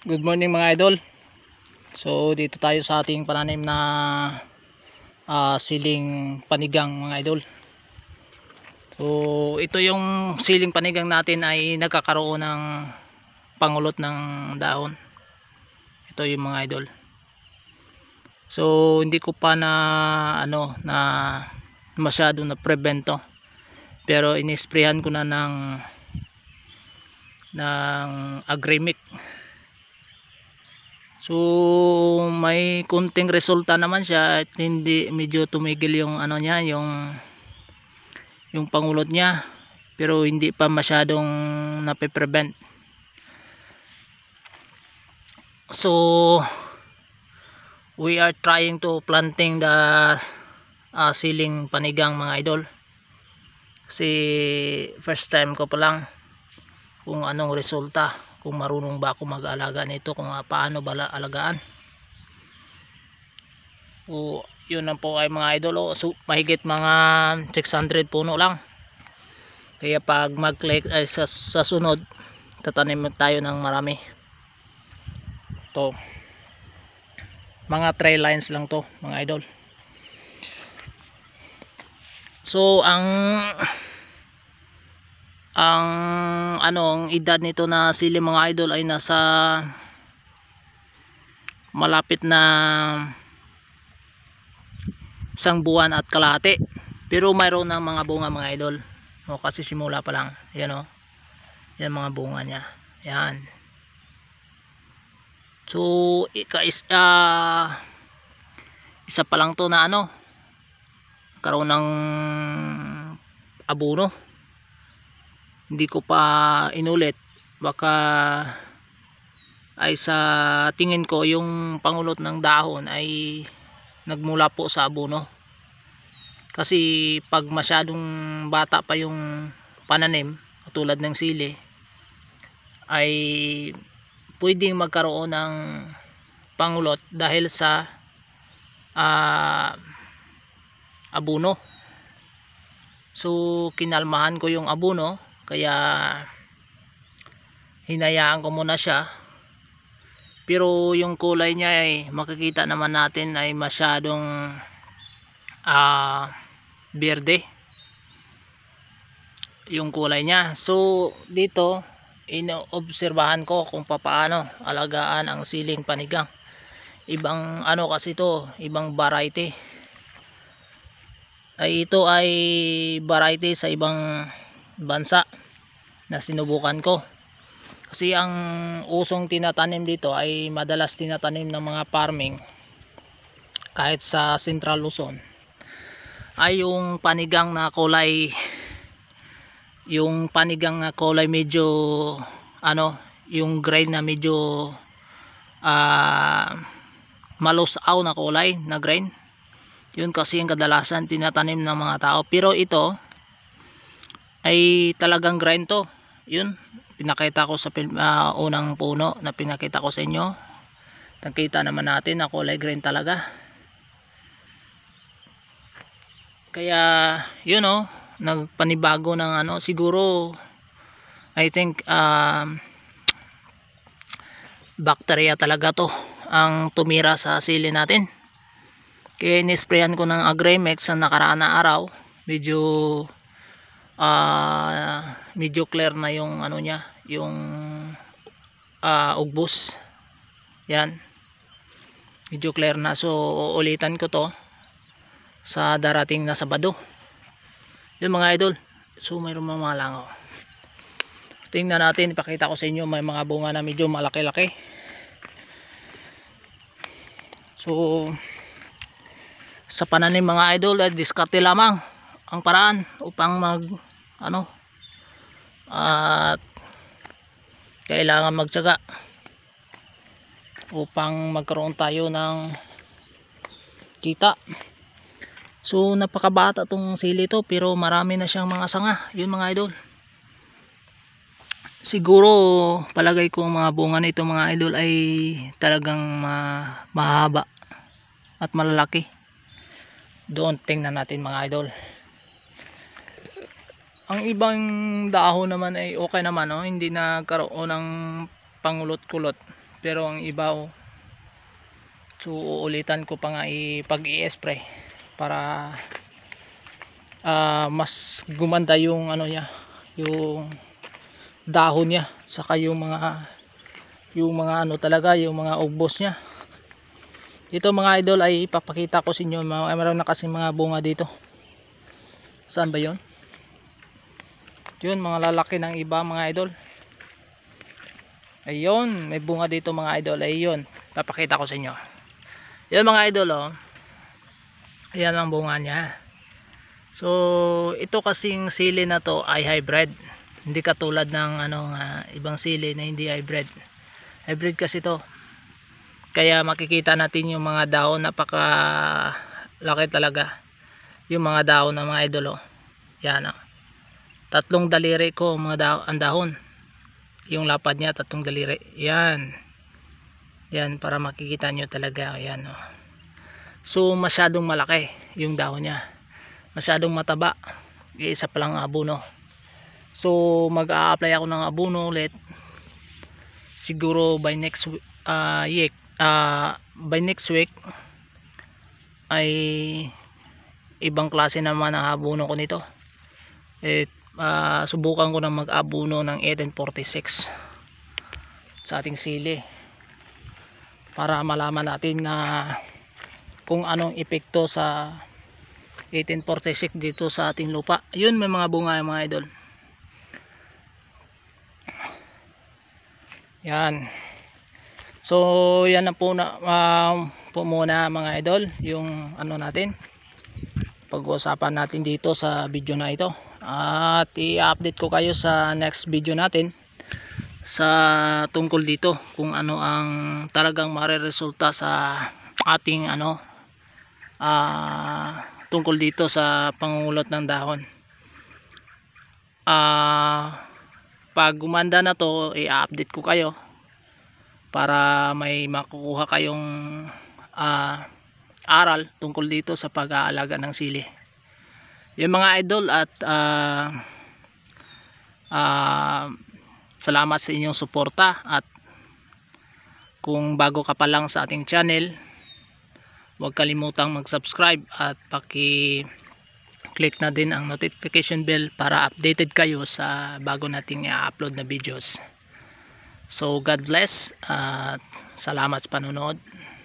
Good morning mga idol. So dito tayo sa ating pananim na siling panigang mga idol. So ito yung siling panigang natin ay nagkakaroon ng pangulot ng dahon. Ito yung mga idol. So hindi ko pa na masyado na prevent to. Pero inisprayan ko na ng Agremic. So may kunting resulta naman siya at hindi medyo tumigil yung niya, yung pangulot niya, pero hindi pa masyadong nape-prevent. So we are trying to planting the siling panigang mga idol. Kasi first time ko pa lang kung anong resulta, kung marunong ba ako mag-alaga nito, kung paano ba alagaan. O yun lang po ay mga idol. So mahigit mga 600 puno lang, kaya pag mag-click ay sa sunod tatanim tayo ng marami. To mga tray lines lang to mga idol. So ang edad nito na sili mga idol ay nasa malapit na 1 buwan at kalahati, pero mayroon ng mga bunga mga idol. Kasi simula pa lang yan yan mga bunga niya yan. So isa pa lang to na karoon ng abono, hindi ko pa inulit. Baka ay sa tingin ko yung pangulot ng dahon ay nagmula po sa abono. Kasi pag masyadong bata pa yung pananim tulad ng sili ay pwedeng magkaroon ng pangulot dahil sa abono. So kinalmahan ko yung abono, kaya hinayaan ko muna siya. Pero yung kulay niya ay makikita naman natin ay masyadong berde yung kulay niya. So dito inoobserbahan ko kung paano alagaan ang siling panigang. Ibang kasi to, ibang variety. Ito ay variety sa ibang bansa na sinubukan ko. Kasi ang usong tinatanim dito ay madalas tinatanim ng mga farming kahit sa Central Luzon ay yung panigang na kulay, medyo yung grain na medyo malusaw na kulay na grain. Yun kasi yung kadalasan tinatanim ng mga tao, pero ito ay talagang grain to. Yun pinakita ko sa unang puno na pinakita ko sa inyo. Nakita naman natin na kulay green talaga. Kaya yun nagpanibago ng siguro I think bacteria talaga to ang tumira sa sili natin. Kaya inisprayan ko ng Agremic sa nakaraan na araw. Medyo clear na yung niya, yung ugbos. Yan. Medyo clear na. So uulitan ko to sa darating na Sabado. Yun mga idol. So mayroon mga langaw. Tingnan natin, ipakita ko sa inyo, may mga bunga na medyo malaki-laki. So sa pananim mga idol, diskarte lamang ang paraan upang at kailangan magtiyaga upang magkaroon tayo ng kita. So napakabata tong sili to, pero marami na siyang mga sanga. Yun mga idol. Siguro palagay ko mga bunga nito mga idol ay talagang mahaba at malalaki. Doon tingnan natin mga idol. Ang ibang dahon naman ay okay naman, hindi nagkaroon ng pangulot-kulot. pero ang iba so uulitan ko pa nga pag i-spray para mas gumanda yung ano niya, yung dahon niya, saka yung mga ano talaga, yung mga ugbos niya. Ito mga idol ay ipapakita ko sa inyo, meron na kasi mga bunga dito. Saan ba yun? Yun, mga lalaki ng iba mga idol. Ayun, may bunga dito mga idol. Ayun, papakita ko sa inyo. Yun mga idol, oh. Ayan ang bunga niya. So ito kasing sili na to ay hybrid, hindi katulad ng ibang sili na hindi hybrid. Hybrid kasi to, kaya makikita natin yung mga dahon, napaka laki talaga yung mga dahon ng mga idol, oh. Yan, oh. 3 daliri ko ang dahon, yung lapad niya 3 daliri. Yan para makikita nyo talaga. Yan, oh. So masyadong malaki yung dahon niya, masyadong mataba. Isa pa lang abono. So mag-a-apply ako ng abono ulit siguro by next week. By next week ay ibang klase naman ang abono ko nito. Subukan ko na mag-abono ng 1846 sa ating sili para malaman natin na kung anong epekto sa 1846 dito sa ating lupa. Yun, may mga bunga mga idol. Yan. So yan na po muna mga idol yung natin, pag-uusapan natin dito sa video na ito, at i-update ko kayo sa next video natin sa tungkol dito kung ano ang talagang mareresulta sa ating tungkol dito sa pangungulot ng dahon. Pag gumanda na to, i-update ko kayo para may makukuha kayong aral tungkol dito sa pag-aalaga ng sili. Yung mga idol, at salamat sa inyong suporta, at kung bago ka pa lang sa ating channel, huwag kalimutang mag-subscribe at paki-click na din ang notification bell para updated kayo sa bago nating i-upload na videos. So God bless at salamat sa panonood.